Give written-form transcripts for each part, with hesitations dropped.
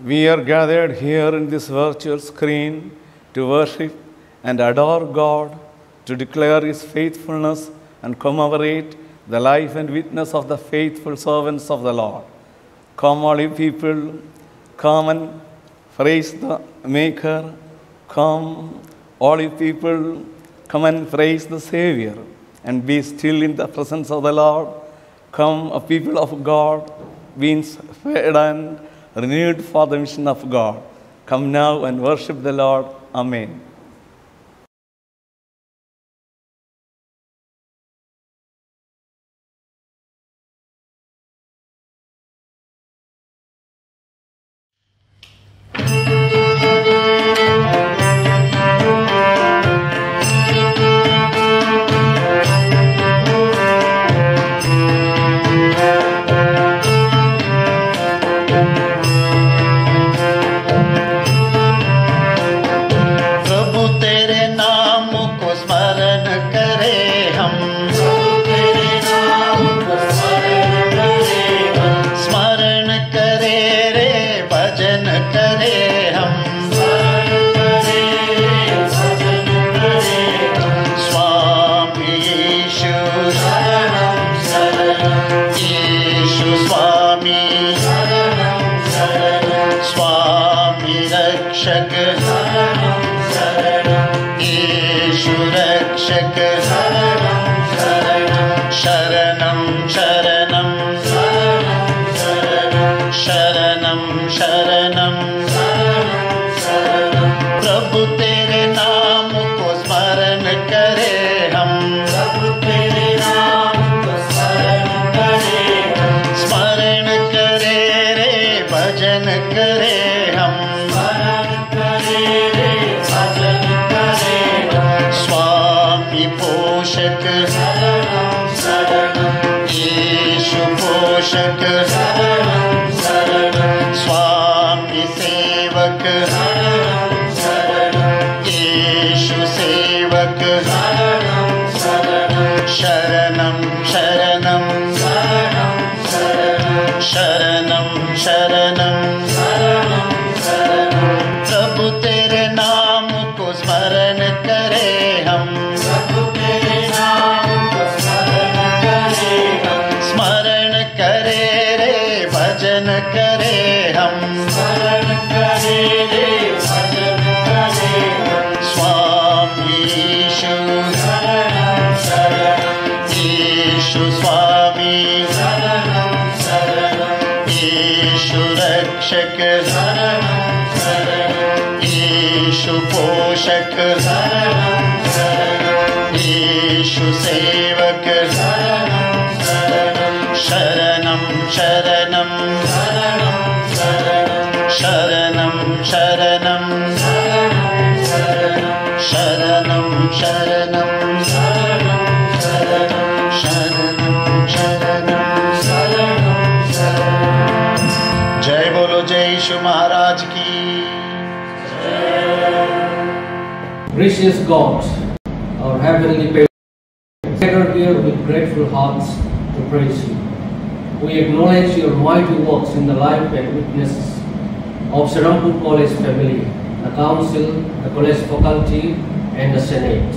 We are gathered here in this virtual screen to worship and adore God, to declare His faithfulness and commemorate the life and witness of the faithful servants of the Lord. Come, all you people, come and praise the Maker. Come, all you people, come and praise the Savior and be still in the presence of the Lord. Come, a people of God, be inspired and renewed for the mission of God. Come now and worship the Lord. Amen. Gracious God, our heavenly parents, gathered here with grateful hearts to praise you. We acknowledge your mighty works in the life and witnesses of Serampur College family, the council, the college faculty, and the senate.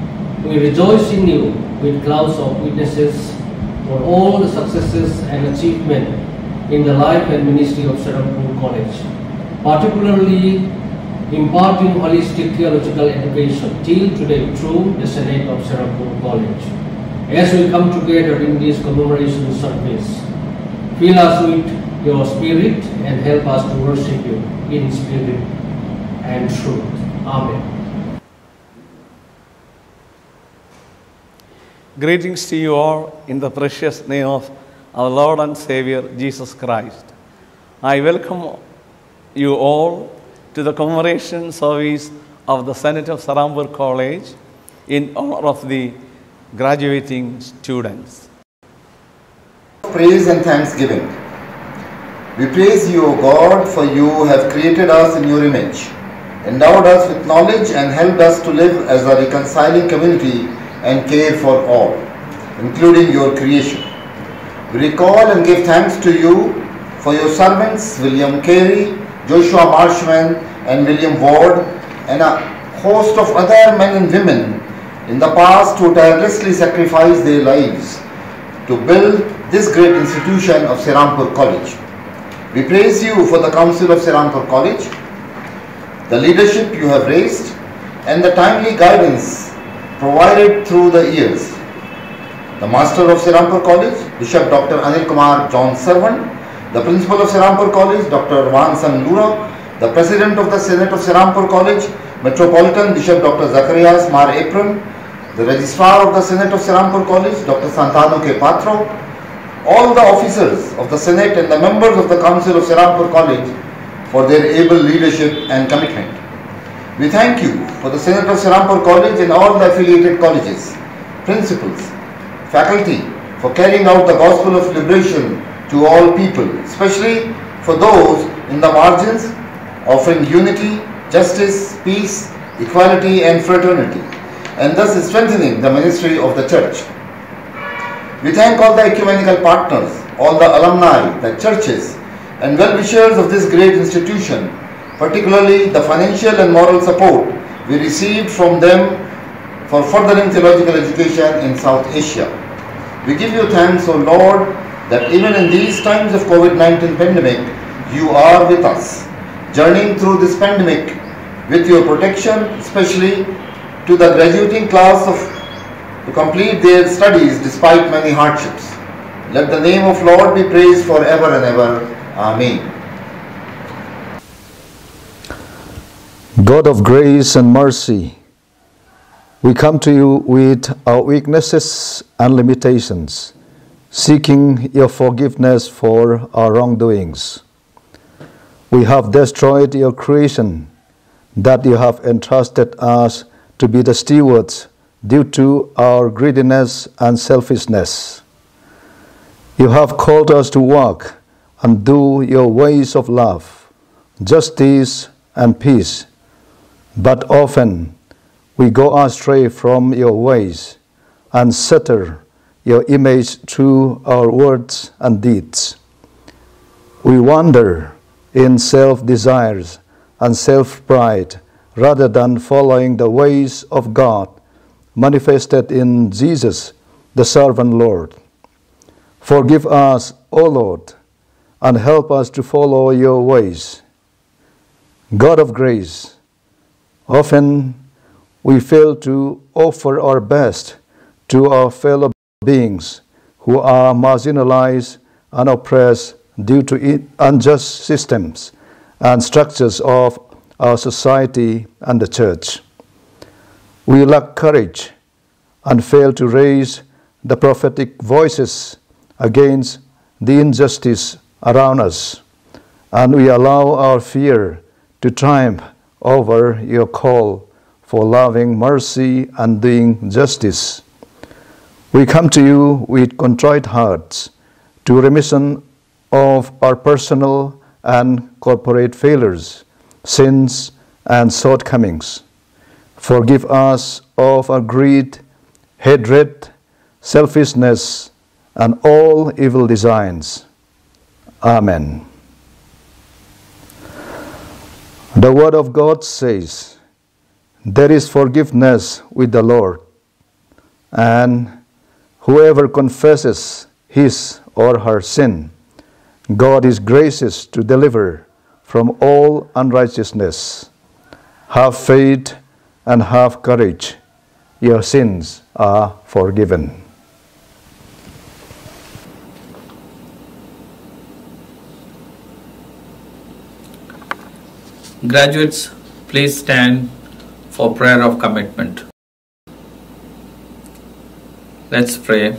We rejoice in you with clouds of witnesses for all the successes and achievement in the life and ministry of Serampur College, particularly imparting holistic theological education till today through the Senate of Serampur College. As we come together in this commemoration service, fill us with your spirit and help us to worship you in spirit and truth. Amen. Greetings to you all in the precious name of our Lord and Savior Jesus Christ. I welcome you all to the commemoration service of the Senate of Serampur College in honor of the graduating students. Praise and thanksgiving. We praise you, O God, for you have created us in your image, endowed us with knowledge and helped us to live as a reconciling community and care for all, including your creation. We recall and give thanks to you for your servants William Carey, Joshua Marshman and William Ward, and a host of other men and women in the past who tirelessly sacrificed their lives to build this great institution of Serampore College. We praise you for the Council of Serampore College, the leadership you have raised, and the timely guidance provided through the years. The Master of Serampore College, Bishop Dr. Anil Kumar John Servant, the Principal of Serampore College, Dr. Vansang Lura, the President of the Senate of Serampore College, Metropolitan Bishop Dr. Zacharias Mar Apron, the Registrar of the Senate of Serampore College, Dr. Santanu K. Patro, all the officers of the Senate and the members of the Council of Serampore College for their able leadership and commitment. We thank you for the Senate of Serampore College and all the affiliated colleges, principals, faculty for carrying out the gospel of liberation to all people, especially for those in the margins, offering unity, justice, peace, equality and fraternity, and thus strengthening the ministry of the church. We thank all the ecumenical partners, all the alumni, the churches and well-wishers of this great institution, particularly the financial and moral support we received from them for furthering theological education in South Asia. We give you thanks, O Lord, that even in these times of COVID-19 pandemic, you are with us, journeying through this pandemic with your protection, especially to the graduating class to complete their studies despite many hardships. Let the name of Lord be praised forever and ever. Amen. God of grace and mercy, we come to you with our weaknesses and limitations, seeking your forgiveness for our wrongdoings. We have destroyed your creation that you have entrusted us to be the stewards due to our greediness and selfishness. You have called us to walk and do your ways of love, justice and peace, but often we go astray from your ways and shatter your image through our words and deeds. We wander in self-desires and self-pride rather than following the ways of God manifested in Jesus, the servant Lord. Forgive us, O Lord, and help us to follow your ways. God of grace, often we fail to offer our best to our fellow beings who are marginalized and oppressed due to unjust systems and structures of our society and the church. We lack courage and fail to raise the prophetic voices against the injustice around us, and we allow our fear to triumph over your call for loving mercy and doing justice. We come to you with contrite hearts to remission of our personal and corporate failures, sins, and shortcomings. Forgive us of our greed, hatred, selfishness, and all evil designs. Amen. The Word of God says, "There is forgiveness with the Lord, and whoever confesses his or her sin, God is gracious to deliver from all unrighteousness. Have faith and have courage. Your sins are forgiven." Graduates, please stand for prayer of commitment. Let's pray.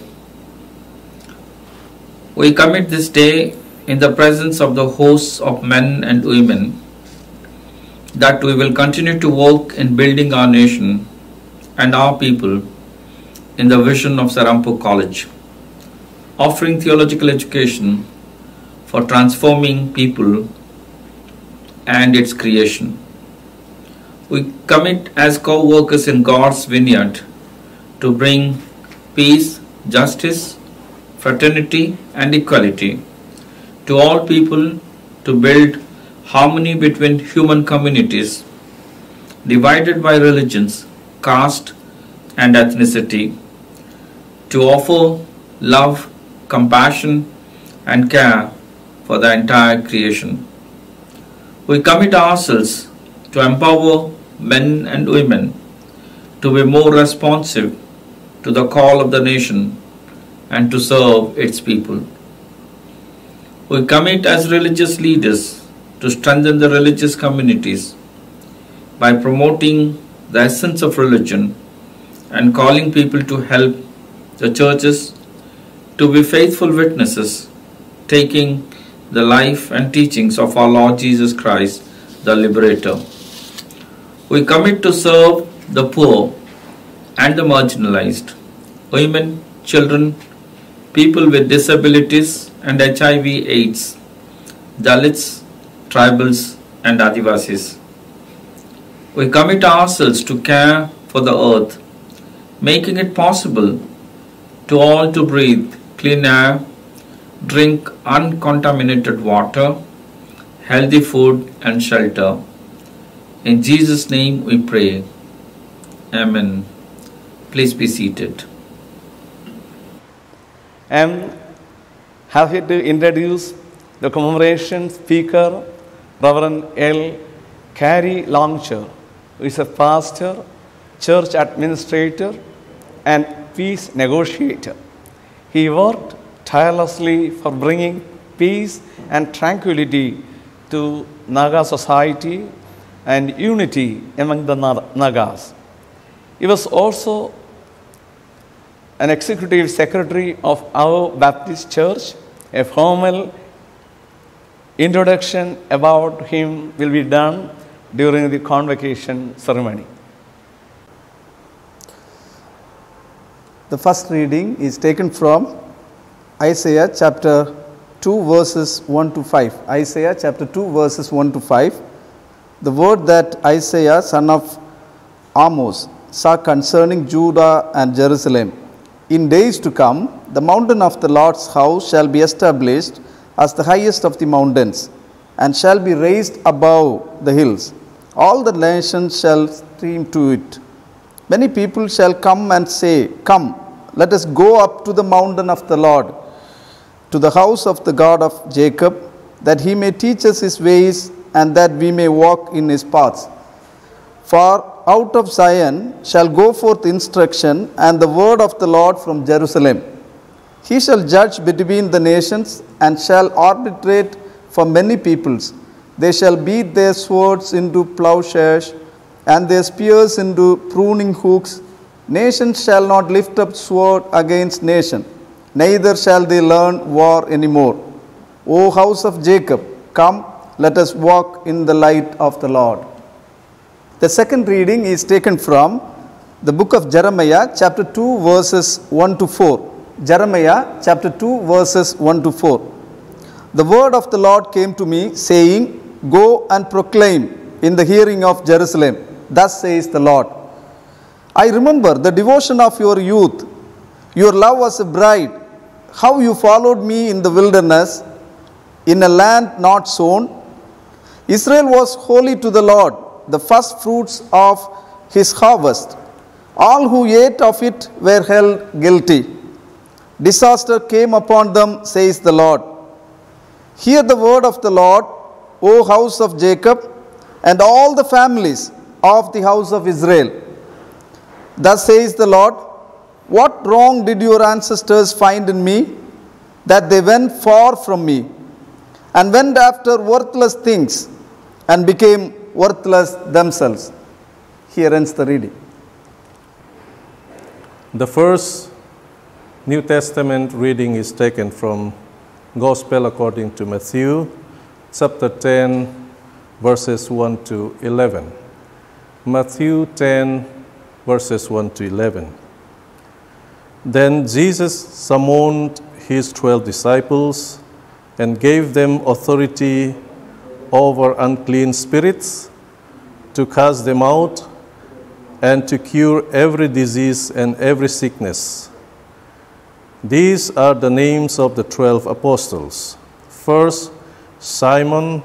We commit this day in the presence of the hosts of men and women, that we will continue to work in building our nation and our people in the vision of Serampore College, offering theological education for transforming people and its creation. We commit as co-workers in God's vineyard to bring peace, justice, fraternity and equality to all people, to build harmony between human communities divided by religions, caste, and ethnicity, to offer love, compassion, and care for the entire creation. We commit ourselves to empower men and women to be more responsive to the call of the nation and to serve its people. We commit as religious leaders to strengthen the religious communities by promoting the essence of religion and calling people to help the churches to be faithful witnesses, taking the life and teachings of our Lord Jesus Christ, the Liberator. We commit to serve the poor and the marginalized, women, children, people with disabilities and HIV/AIDS, Dalits, tribals, and Adivasis. We commit ourselves to care for the earth, making it possible to all to breathe clean air, drink uncontaminated water, healthy food and shelter. In Jesus' name we pray. Amen. Please be seated. I am happy to introduce the commemoration speaker, Reverend L. Carey Longshore, who is a pastor, church administrator, and peace negotiator. He worked tirelessly for bringing peace and tranquility to Naga society and unity among the Nagas. He was also an executive secretary of our Baptist Church. A formal introduction about him will be done during the convocation ceremony. The first reading is taken from Isaiah chapter 2 verses 1 to 5. Isaiah chapter 2 verses 1 to 5. The word that Isaiah son of Amos saw concerning Judah and Jerusalem. In days to come, the mountain of the Lord's house shall be established as the highest of the mountains, and shall be raised above the hills. All the nations shall stream to it. Many people shall come and say, Come, let us go up to the mountain of the Lord, to the house of the God of Jacob, that he may teach us his ways, and that we may walk in his paths. For out of Zion shall go forth instruction, and the word of the Lord from Jerusalem. He shall judge between the nations, and shall arbitrate for many peoples. They shall beat their swords into plowshares, and their spears into pruning hooks. Nations shall not lift up sword against nation, neither shall they learn war anymore. O house of Jacob, come, let us walk in the light of the Lord. The second reading is taken from the book of Jeremiah, chapter 2, verses 1 to 4. Jeremiah, chapter 2, verses 1 to 4. The word of the Lord came to me, saying, Go and proclaim in the hearing of Jerusalem, thus says the Lord. I remember the devotion of your youth, your love as a bride, how you followed me in the wilderness, in a land not sown. Israel was holy to the Lord, the first fruits of his harvest. All who ate of it were held guilty. Disaster came upon them, says the Lord. Hear the word of the Lord, O house of Jacob, and all the families of the house of Israel. Thus says the Lord, what wrong did your ancestors find in me, that they went far from me, and went after worthless things, and became worthless themselves? Here ends the reading. The first New Testament reading is taken from Gospel according to Matthew, chapter 10, verses 1 to 11. Matthew 10, verses 1 to 11. Then Jesus summoned his 12 disciples and gave them authority over unclean spirits, to cast them out, and to cure every disease and every sickness. These are the names of the 12 apostles. First, Simon,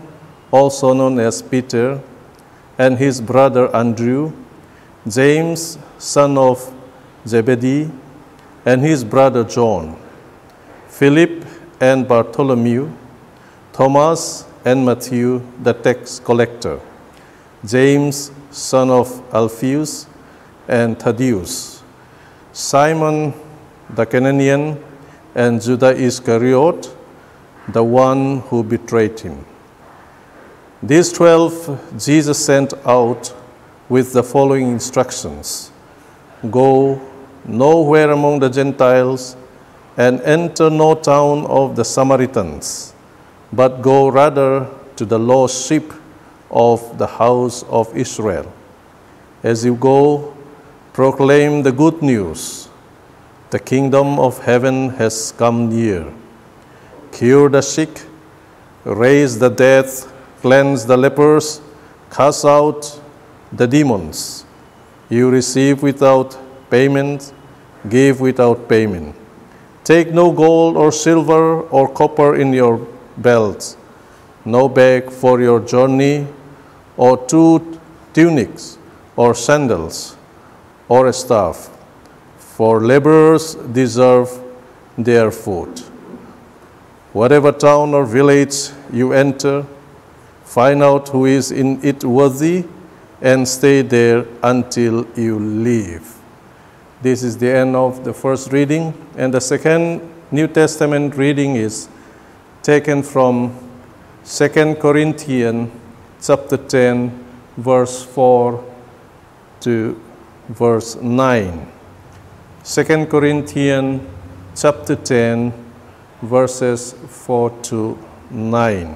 also known as Peter, and his brother Andrew, James, son of Zebedee, and his brother John, Philip and Bartholomew, Thomas and Matthew, the tax collector, James, son of Alphaeus, and Thaddeus, Simon the Canaanian, and Judas Iscariot, the one who betrayed him. These 12 Jesus sent out with the following instructions: Go nowhere among the Gentiles and enter no town of the Samaritans, but go rather to the lost sheep of the house of Israel. As you go, proclaim the good news. The kingdom of heaven has come near. Cure the sick, raise the dead, cleanse the lepers, cast out the demons. You receive without payment, give without payment. Take no gold or silver or copper in your belts, no bag for your journey, or 2 tunics, or sandals, or a staff, for laborers deserve their food. Whatever town or village you enter, find out who is in it worthy, and stay there until you leave. This is the end of the first reading, and the second New Testament reading is taken from 2 Corinthians chapter 10, verse 4 to verse 9. 2 Corinthians chapter 10, verses 4 to 9.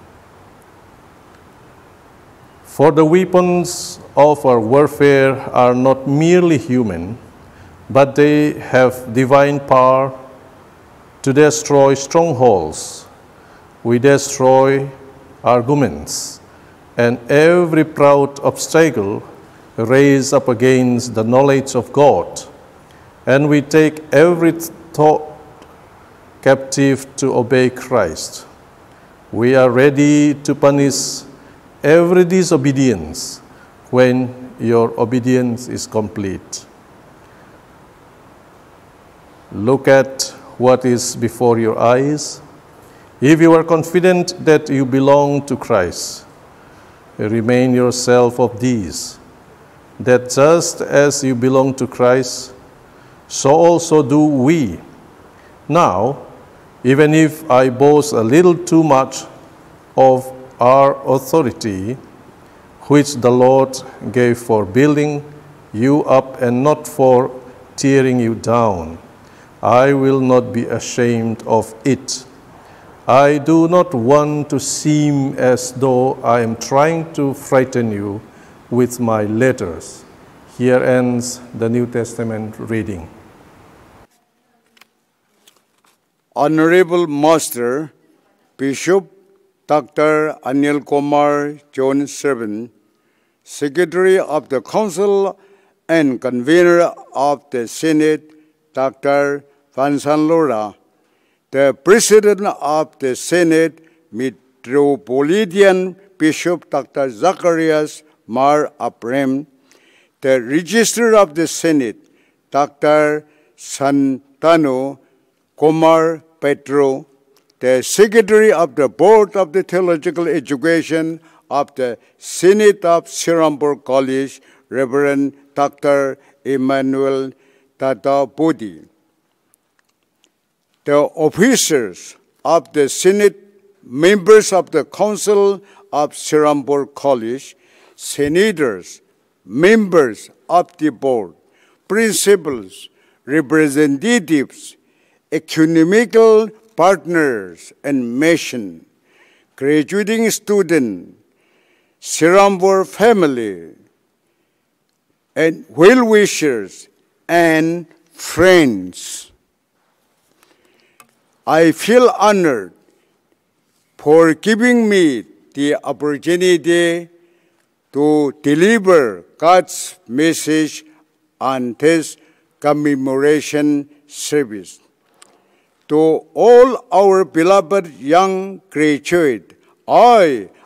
For the weapons of our warfare are not merely human, but they have divine power to destroy strongholds. We destroy arguments and every proud obstacle raised up against the knowledge of God, and we take every thought captive to obey Christ. We are ready to punish every disobedience when your obedience is complete. Look at what is before your eyes. If you are confident that you belong to Christ, remain yourself of these, that just as you belong to Christ, so also do we. Now, even if I boast a little too much of our authority, which the Lord gave for building you up and not for tearing you down, I will not be ashamed of it. I do not want to seem as though I am trying to frighten you with my letters. Here ends the New Testament reading. Honorable Master, Bishop Dr. Anil Kumar John Servan, Secretary of the Council and Convener of the Senate, Dr. Vincent Lora, the President of the Senate, Metropolitan Bishop Dr. Zacharias Mar Abraham, the Registrar of the Senate, Dr. Santanu Kumar Petro, the Secretary of the Board of the Theological Education of the Senate of Serampore College, Reverend Dr. Emmanuel Tata Bodhi, the officers of the Senate, members of the Council of Serampore College, senators, members of the board, principals, representatives, ecumenical partners and mission, graduating student, Serampore family, and well-wishers and friends. I feel honored for giving me the opportunity to deliver God's message on this commemoration service. To all our beloved young graduates, I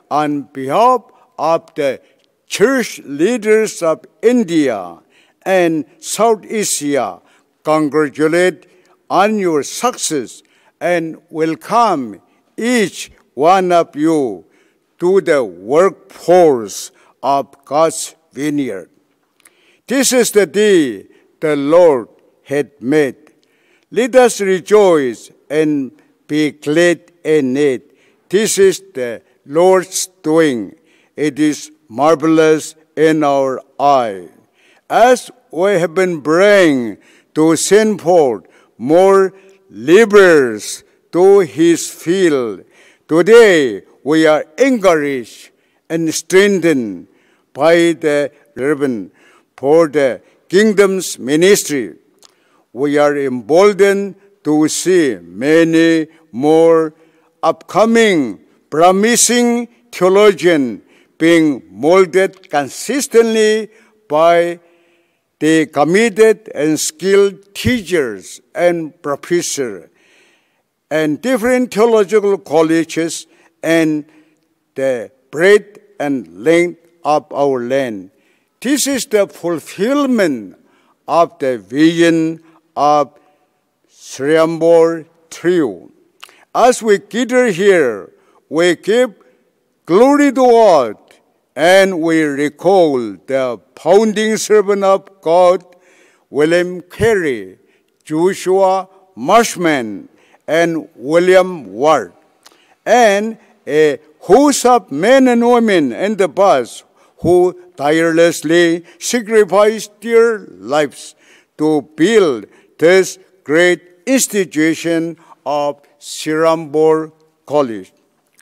on behalf of the church leaders of India and South Asia, congratulate on your success and welcome each one of you to the workforce of God's vineyard. This is the day the Lord had made. Let us rejoice and be glad in it. This is the Lord's doing. It is marvelous in our eye. As we have been praying to send forth more laborers to his field, today we are encouraged and strengthened by the Reverend for the kingdom's ministry. We are emboldened to see many more upcoming promising theologians being molded consistently by the committed and skilled teachers and professors and different theological colleges and the breadth and length of our land. This is the fulfillment of the vision of Sriambor Trio. As we gather here, we give glory to God and we recall the founding servant of God, William Carey, Joshua Marshman, and William Ward, and a host of men and women in the past who tirelessly sacrificed their lives to build this great institution of Sriambor College.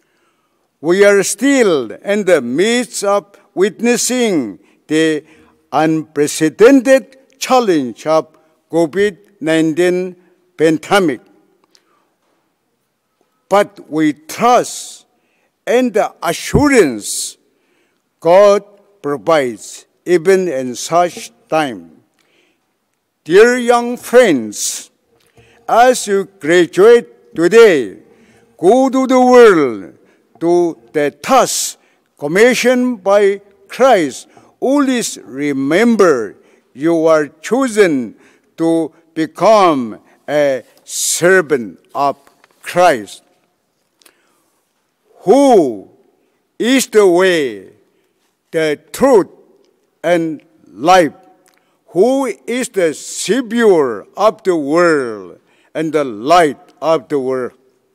We are still in the midst of witnessing the unprecedented challenge of COVID-19 pandemic. But we trust in the assurance God provides even in such time. Dear young friends, as you graduate today, go to the world to the task commissioned by Christ. Always remember you are chosen to become a servant of Christ, who is the way, the truth, and life, who is the Savior of the world and the light of the world.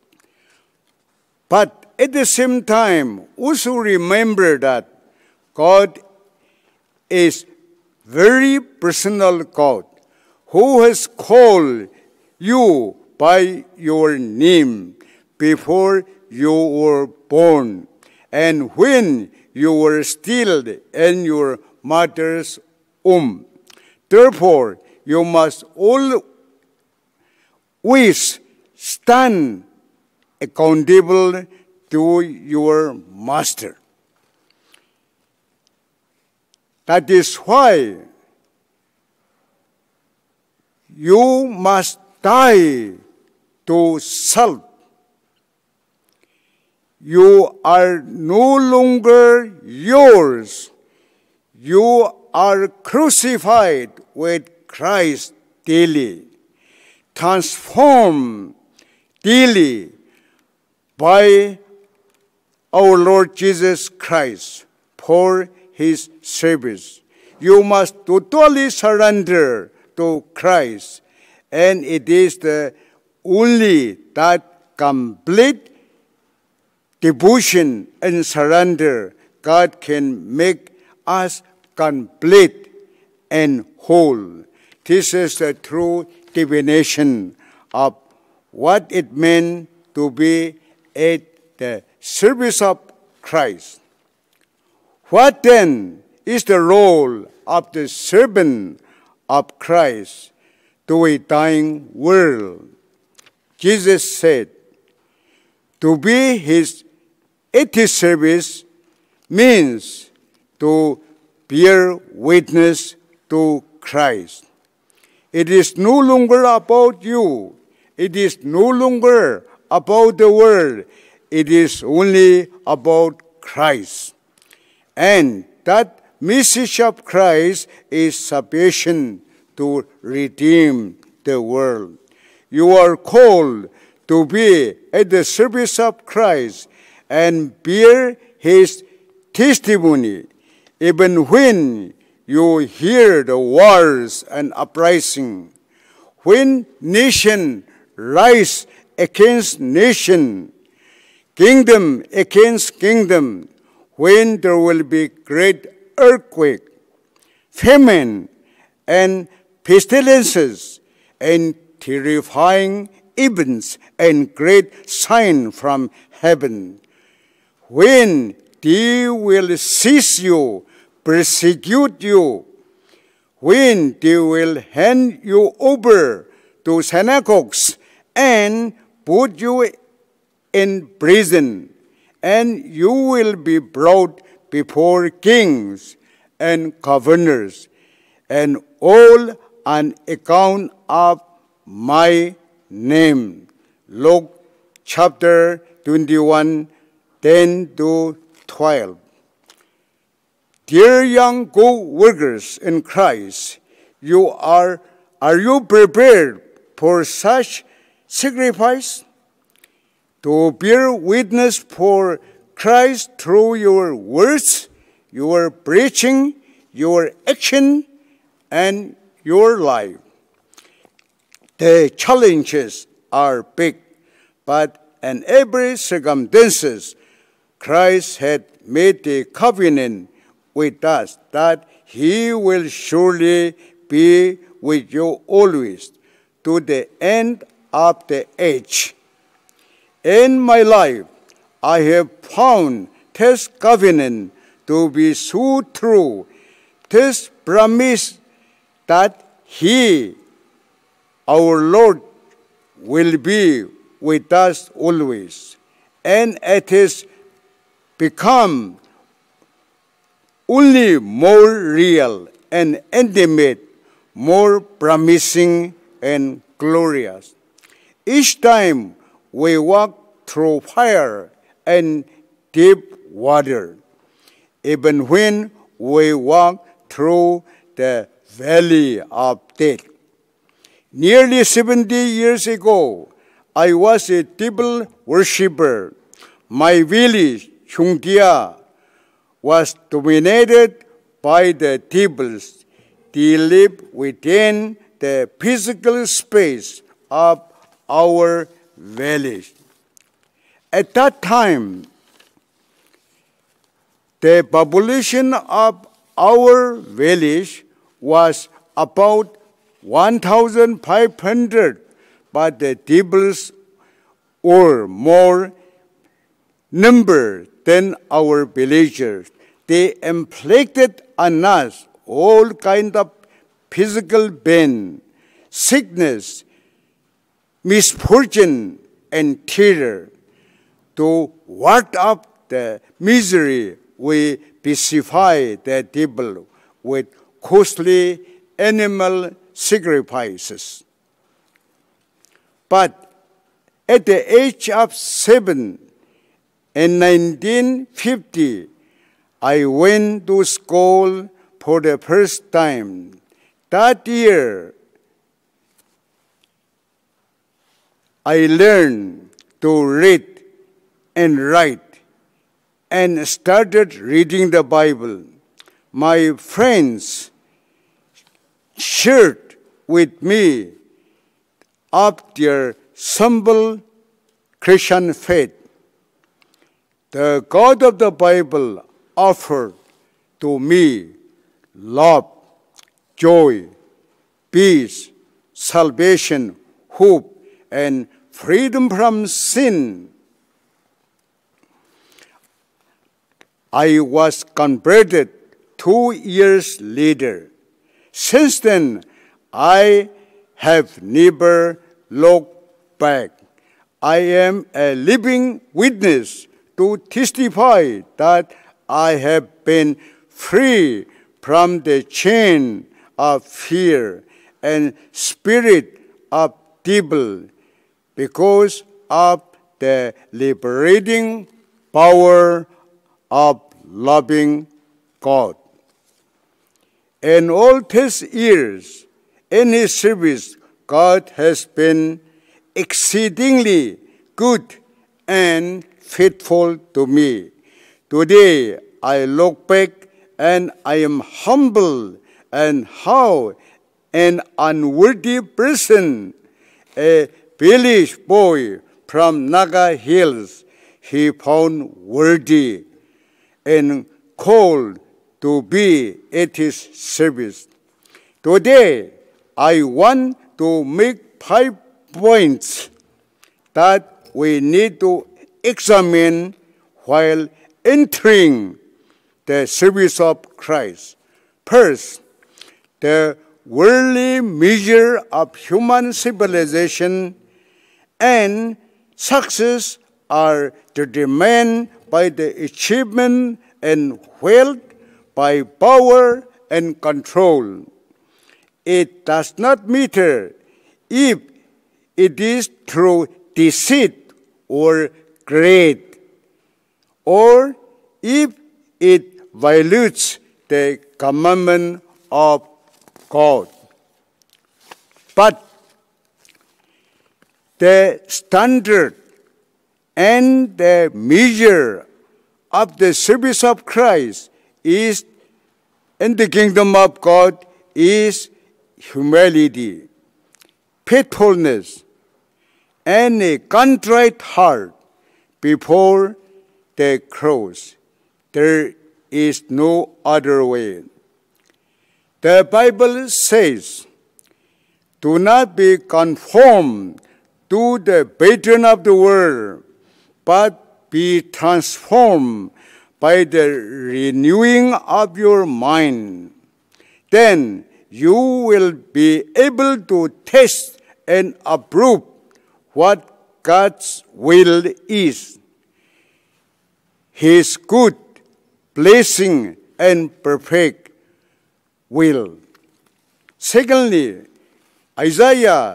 But at the same time, also remember that God is very personal God, who has called you by your name before you were born, and when you were still in your mother's womb. Therefore, you must always stand accountable to your master. That is why you must die to self. You are no longer yours. You are crucified with Christ daily, transformed daily by our Lord Jesus Christ for his service. You must totally surrender to Christ, and it is the only that complete devotion and surrender God can make us complete and whole. This is the true definition of what it meant to be at the service of Christ. What then is the role of the servant of Christ to a dying world? Jesus said, to be at his service means to bear witness to Christ. It is no longer about you. It is no longer about the world. It is only about Christ. And that message of Christ is sufficient to redeem the world. You are called to be at the service of Christ and bear his testimony, even when you hear the wars and uprising, when nation rise against nation, kingdom against kingdom, when there will be great earthquake, famine, and pestilences, and terrifying events and great sign from heaven. When they will seize you, persecute you, when they will hand you over to synagogues and put you in prison, and you will be brought before kings and governors, and all on account of my name. Luke chapter 21, 10 to 12. Dear young co-workers in Christ, are you prepared for such sacrifice? To bear witness for Christ through your words, your preaching, your action, and your life. The challenges are big, but in every circumstances, Christ had made a covenant with us that he will surely be with you always to the end of the age. In my life, I have found this covenant to be so true, this promise that he, our Lord, will be with us always. And it has become only more real and intimate, more promising and glorious. Each time we walk through fire and deep water, even when we walk through the valley of death. Nearly 70 years ago, I was a devil worshipper. My village, Chungtia, was dominated by the devils. They lived within the physical space of our village. At that time, the population of our village was about 1,500, but the devils were more number than our villagers. They inflicted on us all kinds of physical pain, sickness, misfortune, and terror. To ward off the misery, we pacify the devil with costly animal sacrifices. But at the age of 7, in 1950, I went to school for the first time. That year, I learned to read and write and started reading the Bible. My friends shared with me of their simple Christian faith. The God of the Bible offered to me love, joy, peace, salvation, hope, and freedom from sin. I was converted 2 years later. Since then, I have never looked back. I am a living witness to testify that I have been free from the chain of fear and spirit of devil because of the liberating power of loving God. In all these years in His service, God has been exceedingly good and faithful to me. Today, I look back and I am humbled and how an unworthy person, a village boy from Naga Hills, he found worthy and called to be at His service. Today, I want to make 5 points that we need to examine while entering the service of Christ. First, the worldly measure of human civilization and success are determined by the achievement and wealth, by power and control. It does not matter if it is through deceit or greed, or if it violates the commandment of God. But the standard and the measure of the service of Christ is in the kingdom of God is humility, faithfulness, and a contrite heart before the cross. There is no other way. The Bible says, "Do not be conformed to the pattern of the world, but be transformed by the renewing of your mind. Then you will be able to test and approve what God's will is, His good, blessing, and perfect will." Secondly, Isaiah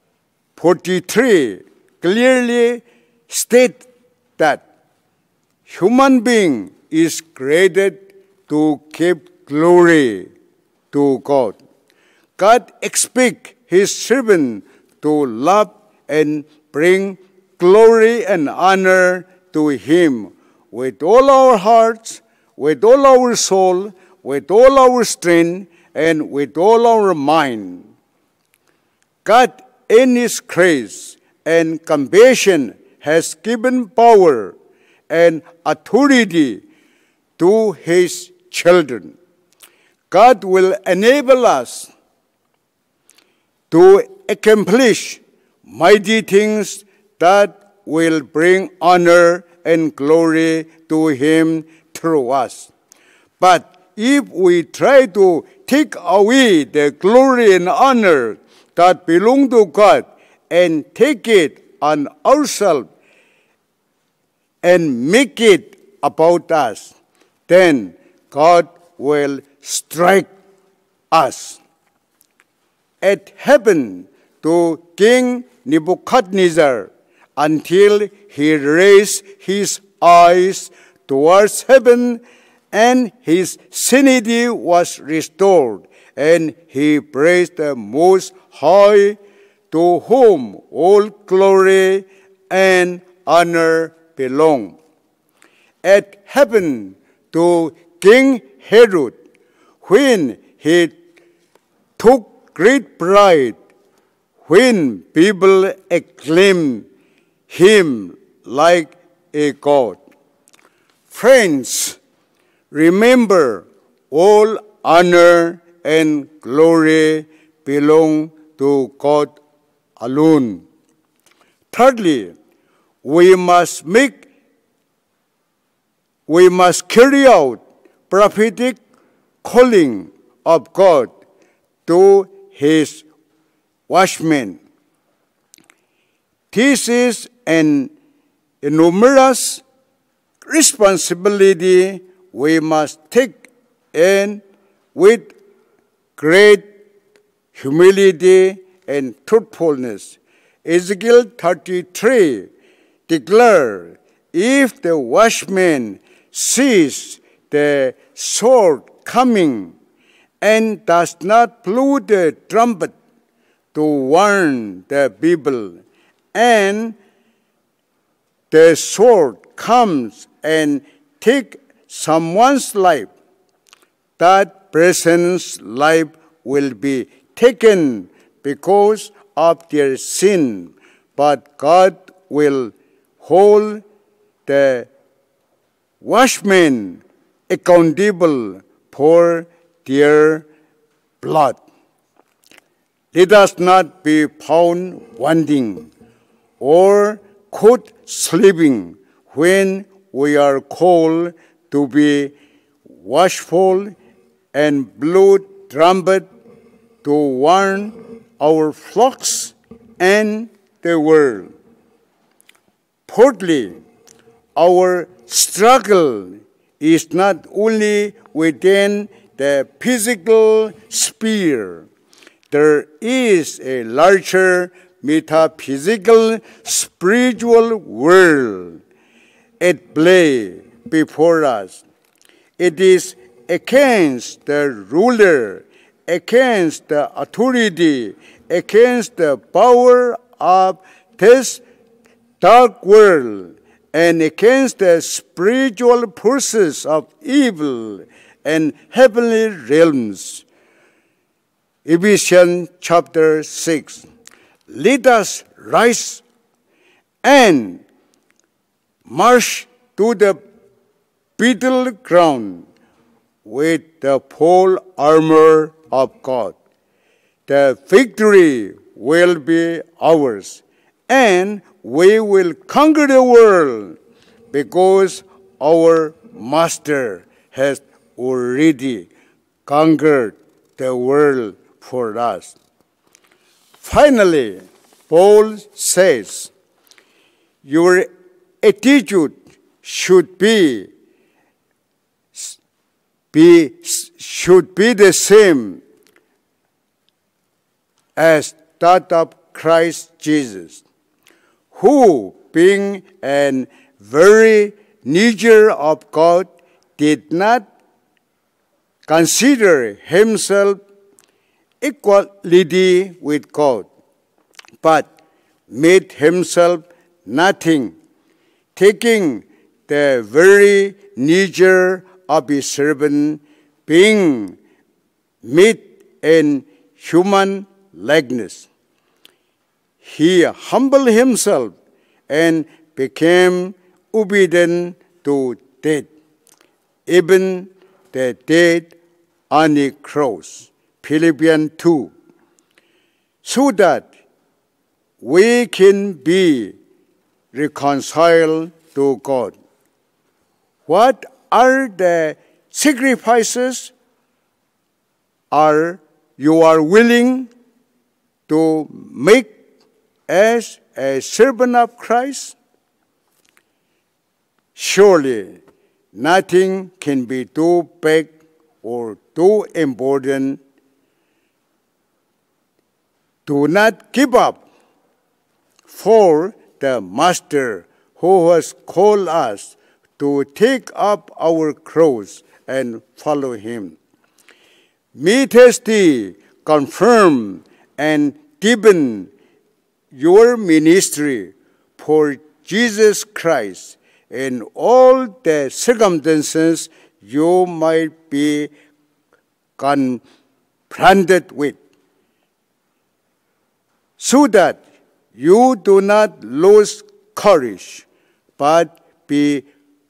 43 clearly states that human being is created to give glory to God. God expects His servant to love and bring glory and honor to Him with all our hearts, with all our soul, with all our strength, and with all our mind. God, in His grace and compassion, has given power and authority to His children. God will enable us to accomplish mighty things that will bring honor and glory to Him through us. But if we try to take away the glory and honor that belong to God and take it on ourselves and make it about us, then God will strike us. It happened to King Nebuchadnezzar until he raised his eyes towards heaven and his sanity was restored, and he praised the Most High, to whom all glory and honor belong. It happened to King Herod when he took great pride when people acclaimed him like a god. Friends, remember, all honor and glory belong to God alone. Thirdly, we must carry out prophetic calling of God to His watchmen. This is an enormous responsibility we must take, and with great humility and truthfulness. Ezekiel 33 declares, "If the watchman sees the sword coming and does not blow the trumpet to warn the people, and the sword comes and takes someone's life, that person's life will be taken because of their sin, but God will hold the watchmen accountable for their blood. Let us not be found wanting or caught sleeping when we are called to be watchful and blow trumpet to warn our flocks and the world. Fourthly, our struggle is not only within the physical sphere. There is a larger metaphysical spiritual world at play before us. It is against the ruler, against the authority, against the power of this dark world, and against the spiritual forces of evil and heavenly realms. Ephesians chapter 6. Let us rise and march to the battleground with the full armor of God. The victory will be ours, and we will conquer the world because our Master has already conquered the world for us. Finally, Paul says, your attitude should be the same as that of Christ Jesus, who, being a very nature of God, did not consider himself equality with God, but made himself nothing, taking the very nature of a servant, being made in human likeness. He humbled himself and became obedient to death, even the death on a cross. Philippians 2. So that we can be reconciled to God. What are the sacrifices you are willing to make as a servant of Christ? Surely nothing can be too big or too important. Do not give up for the Master who has called us to take up our cross and follow him. May Thee confirm and deepen your ministry for Jesus Christ in all the circumstances you might be confronted with, so that you do not lose courage, but be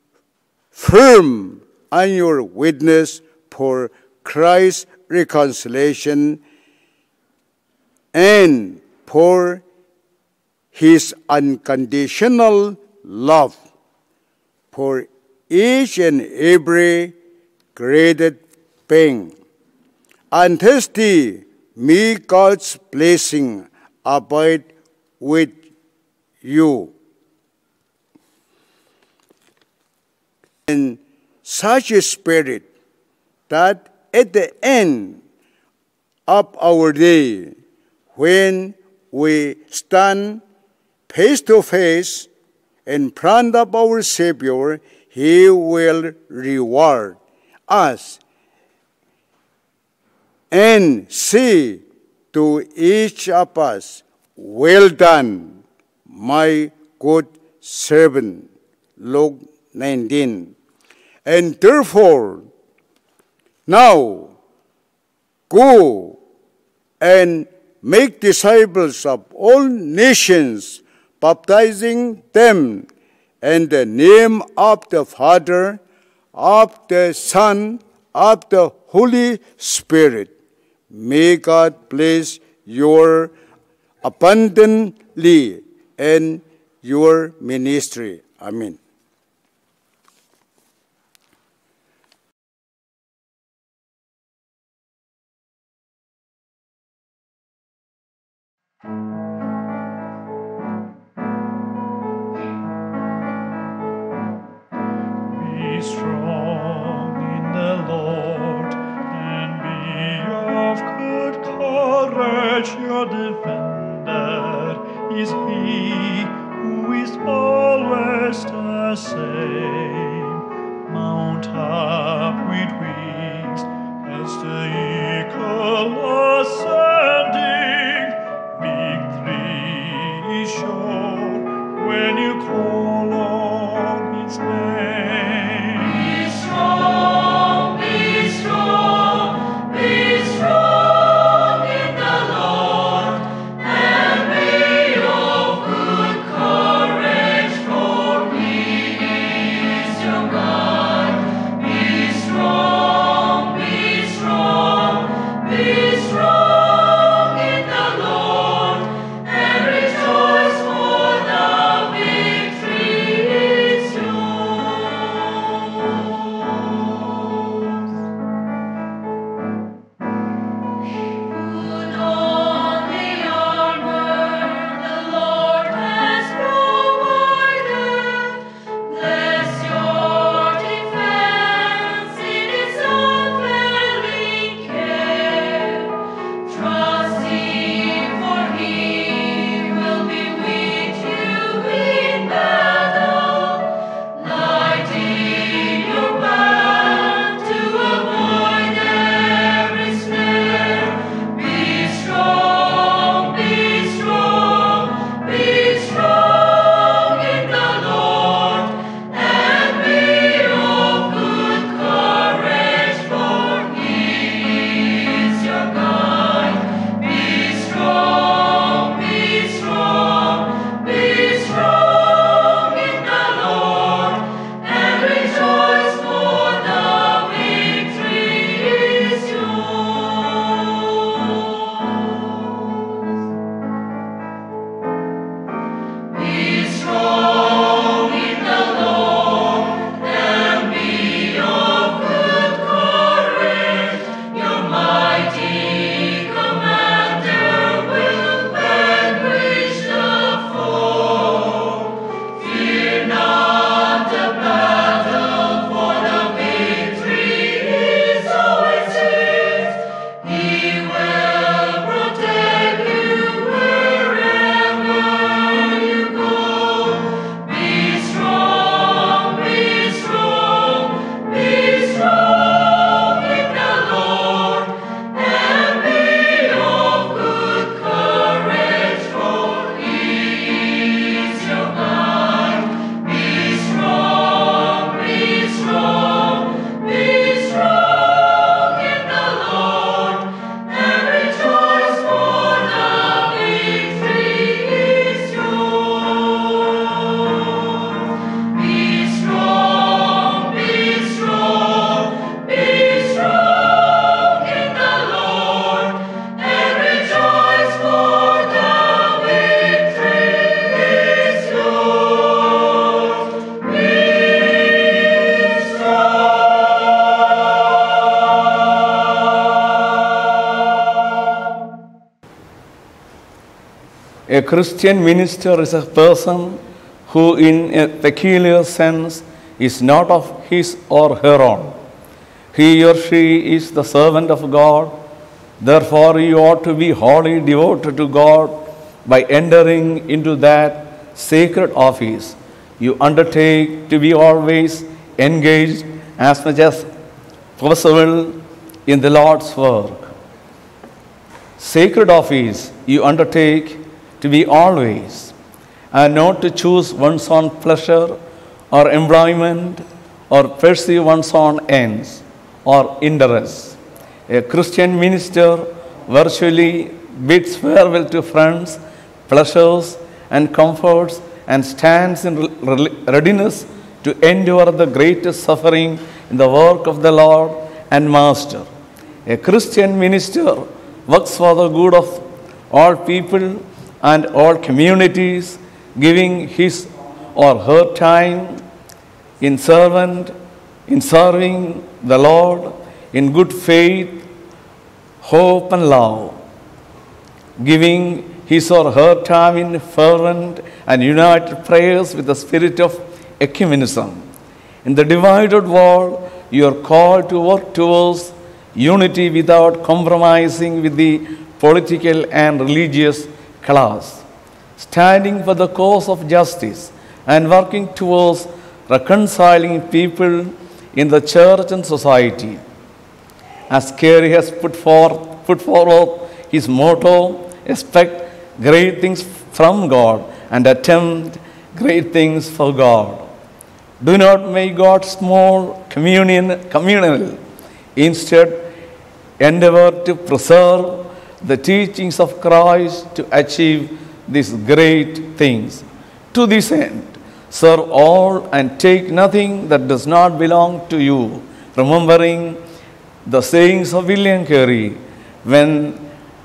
firm on your witness for Christ's reconciliation and for his unconditional love for each and every created being. And thirsty, may God's blessing abide with you. In such a spirit that at the end of our day, when we stand face to face in front of our Savior, He will reward us and say to each of us, "Well done, my good servant." Luke 19. And therefore, now go and make disciples of all nations, baptizing them in the name of the Father, of the Son, of the Holy Spirit. May God bless your abundantly in your ministry. Amen. Be strong in the Lord and be of good courage. Your defender is He who is always the same. Mount up with wings as the eagle ascending. Victory is sure when you call on His name. Be strong, be strong, be strong in the Lord, and be of good courage, for He is your God. Be strong, be strong, be strong in the Lord, and rejoice, for the victory is yours. Put on the armor the Lord has provided. Bless your defense in His unfailing care. Trust Him, for He will be with you in battle, lighting your path to avoid every snare. Be strong, be strong, be strong in the Lord, and be of good courage, for He is your God. Be strong, be strong, be strong in the Lord, and rejoice, for the victory is yours. Be strong in the Lord, and be of good courage. Your mighty commander will vanquish the foe. Fear not the battle, for the victory is always His. He will protect you wherever you go. Be strong, be strong, be strong in the Lord, and be of good courage, for He is your God. Be strong, be strong, be strong in the Lord, and rejoice, for the victory is yours. Be strong, be strong, be strong in the Lord, and rejoice, for the victory is yours. Be strong. A Christian minister is a person who, in a peculiar sense, is not of his or her own. He or she is the servant of God. Therefore, you ought to be wholly devoted to God by entering into that sacred office. You undertake to be always engaged as much as possible in the Lord's work. Sacred office you undertake to be always, and not to choose one's own pleasure or employment or pursue one's own ends or interests. A Christian minister virtually bids farewell to friends, pleasures, and comforts and stands in readiness to endure the greatest suffering in the work of the Lord and Master. A Christian minister works for the good of all people and all communities, giving his or her time in serving the Lord in good faith, hope, and love, giving his or her time in fervent and united prayers with the spirit of ecumenism. In the divided world, you are called to work towards unity without compromising with the political and religious class, standing for the cause of justice and working towards reconciling people in the church and society. As Carey has put forward his motto, expect great things from God and attempt great things for God. Do not make God small, communal. Instead, endeavor to preserve the teachings of Christ to achieve these great things. To this end, serve all and take nothing that does not belong to you, remembering the sayings of William Carey, when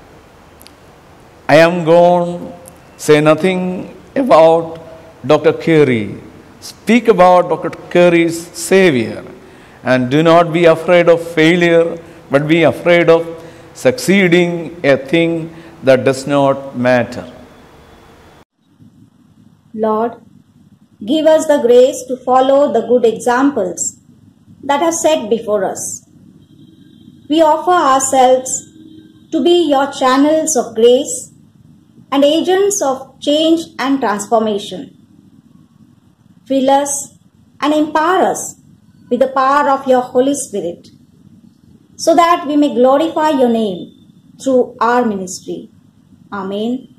I am gone, say nothing about Dr. Carey. Speak about Dr. Carey's Savior, and do not be afraid of failure, but be afraid of succeeding a thing that does not matter. Lord, give us the grace to follow the good examples that are set before us. We offer ourselves to be your channels of grace and agents of change and transformation. Fill us and empower us with the power of your Holy Spirit, so that we may glorify your name through our ministry. Amen.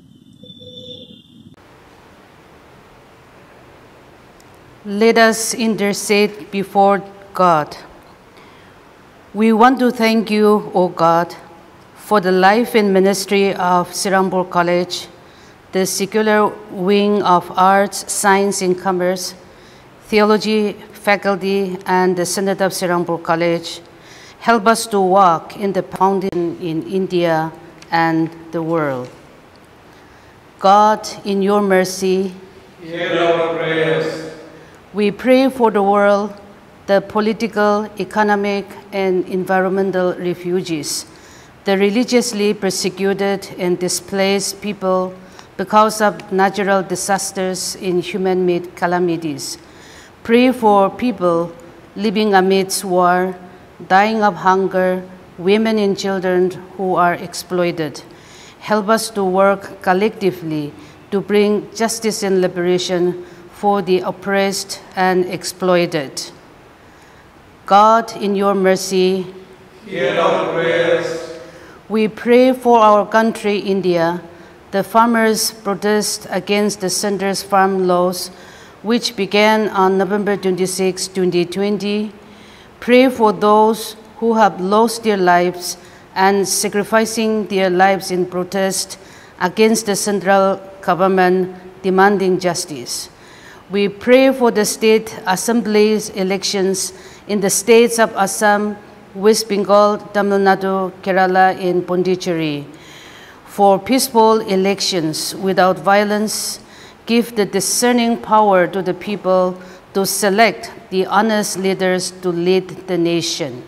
Let us intercede before God. We want to thank you, O God, for the life and ministry of Serampore College, the secular wing of Arts, Science and Commerce, Theology faculty, and the Senate of Serampore College. Help us to walk in the fountain in India and the world. God, in your mercy, hear our prayers. We pray for the world, the political, economic, and environmental refugees, the religiously persecuted and displaced people because of natural disasters and human-made calamities. Pray for people living amidst war, dying of hunger, women and children who are exploited. Help us to work collectively to bring justice and liberation for the oppressed and exploited. God, in your mercy, hear our prayers. We pray for our country, India. The farmers' protest against the center's farm laws, which began on November 26, 2020. Pray for those who have lost their lives and sacrificing their lives in protest against the central government demanding justice. We pray for the state assemblies elections in the states of Assam, West Bengal, Tamil Nadu, Kerala, and Pondicherry. For peaceful elections without violence, give the discerning power to the people to select the honest leaders to lead the nation.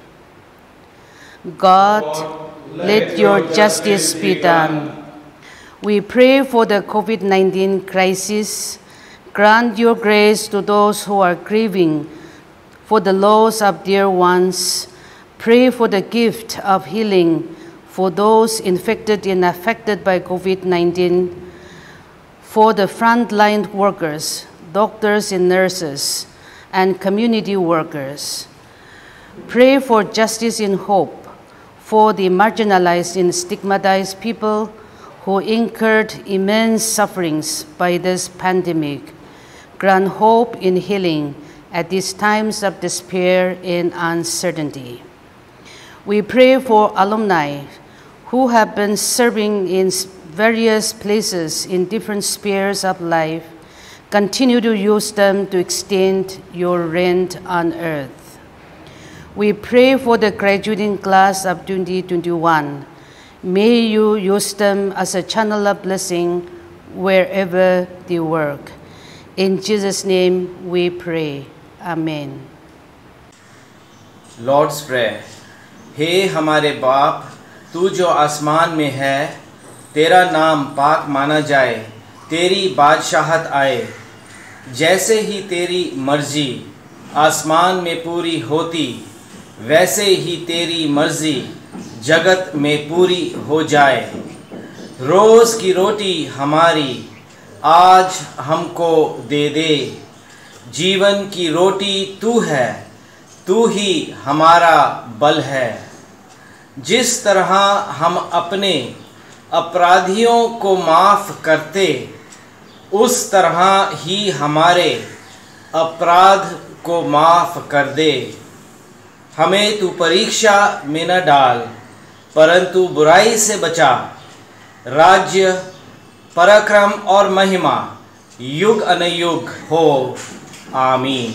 God, let your justice be done. We pray for the COVID-19 crisis. Grant your grace to those who are grieving for the loss of dear ones. Pray for the gift of healing for those infected and affected by COVID-19, for the frontline workers, doctors and nurses, and community workers. Pray for justice and hope for the marginalized and stigmatized people who incurred immense sufferings by this pandemic. Grant hope and healing at these times of despair and uncertainty. We pray for alumni who have been serving in various places in different spheres of life. Continue to use them to extend your reign on earth. We pray for the graduating class of 2021. May you use them as a channel of blessing wherever they work. In Jesus' name we pray. Amen. Lord's Prayer. हे हमारे बाप, तू जो आसमान में है, तेरा नाम पाक माना जाए, तेरी बादशाहत आए, जैसे ही तेरी मर्जी आसमान में पूरी होती, वैसे ही तेरी मर्जी जगत में पूरी हो जाए। रोज़ की रोटी हमारी आज हमको दे दे। जीवन की रोटी तू है, तू ही हमारा बल है। जिस तरह हम अपने अपराधियों को माफ़ करते, उस तरह ही हमारे अपराध को माफ़ कर दे। हमें तू परीक्षा में न डाल, परंतु बुराई से बचा। राज्य, पराक्रम और महिमा युग अनयुग हो। आमीन।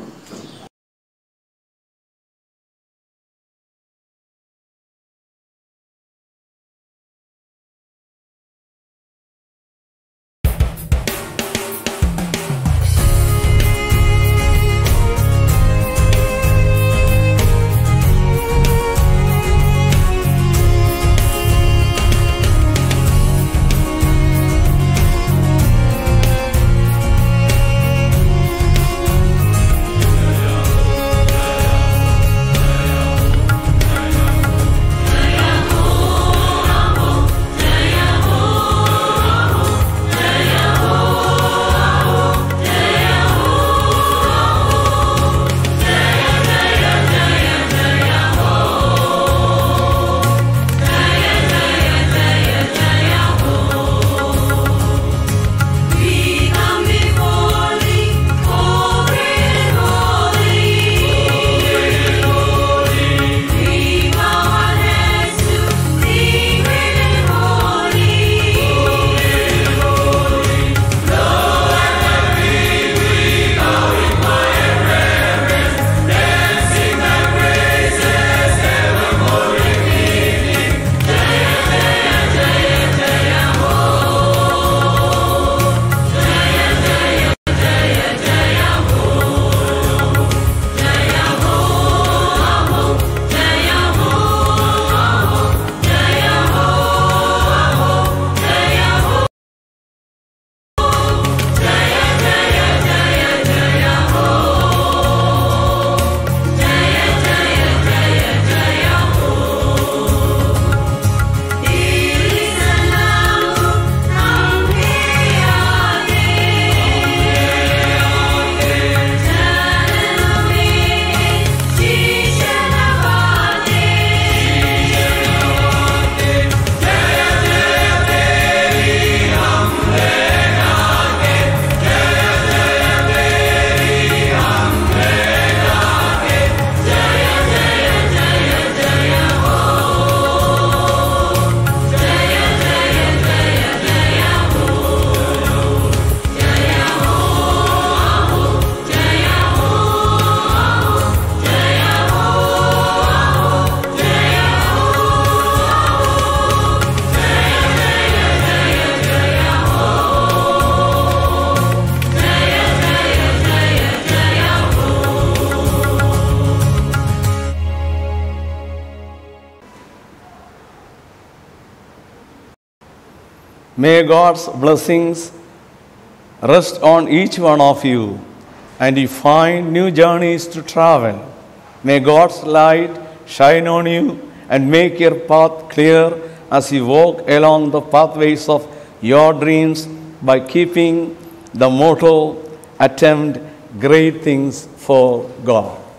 May God's blessings rest on each one of you, and you find new journeys to travel. May God's light shine on you and make your path clear as you walk along the pathways of your dreams by keeping the motto, attempt great things for God.